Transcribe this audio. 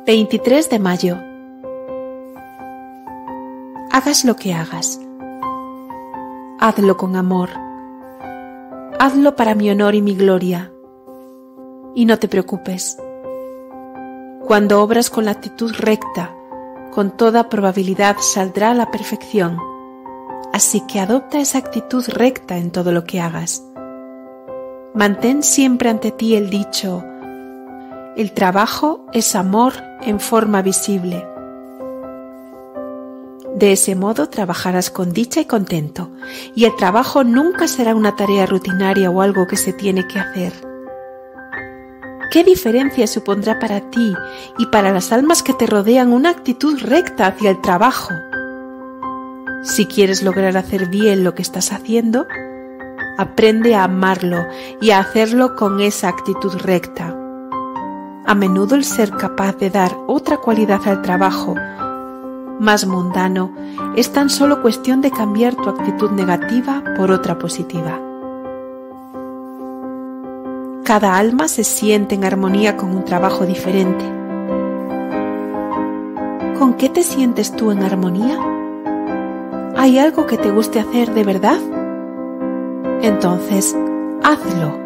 23 de mayo. Hagas lo que hagas. Hazlo con amor. Hazlo para mi honor y mi gloria. Y no te preocupes. Cuando obras con la actitud recta, con toda probabilidad saldrá a la perfección. Así que adopta esa actitud recta en todo lo que hagas. Mantén siempre ante ti el dicho: el trabajo es amor en forma visible. De ese modo trabajarás con dicha y contento, y el trabajo nunca será una tarea rutinaria o algo que se tiene que hacer. ¿Qué diferencia supondrá para ti y para las almas que te rodean una actitud recta hacia el trabajo? Si quieres lograr hacer bien lo que estás haciendo, aprende a amarlo y a hacerlo con esa actitud recta. A menudo el ser capaz de dar otra cualidad al trabajo, más mundano, es tan solo cuestión de cambiar tu actitud negativa por otra positiva. Cada alma se siente en armonía con un trabajo diferente. ¿Con qué te sientes tú en armonía? ¿Hay algo que te guste hacer de verdad? Entonces, hazlo.